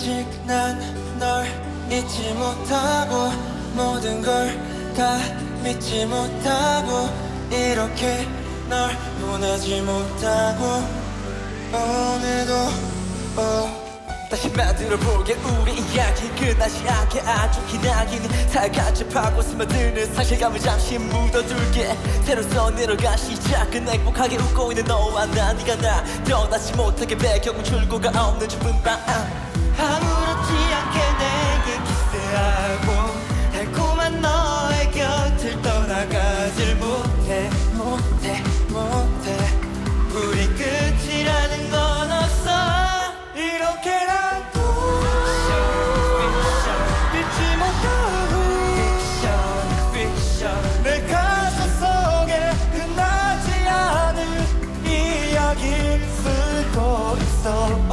아직 난 널 잊지 못하고 모든 걸 다 믿지 못하고 이렇게 널 보내지 못하고 오늘도 다시 만들어보게 우리 이야기 끝나지 않게 아주 기나긴 살갗을 파고 스며드는 상실감을 잠시 묻어둘게 새로 써내려간 시작은 행복하게 웃고 있는 너와 나 네가 나 떠나지 못하게 배경은 출구가 없는 좁은 방 아무렇지 않게 내게 키스하고 달콤한 너의 곁을 떠나가질 못해 우리 끝이라는 건 없어 이렇게 난 믿지 못하고 내 가슴 속에 끝나지 않을 이야기 쓰고 있어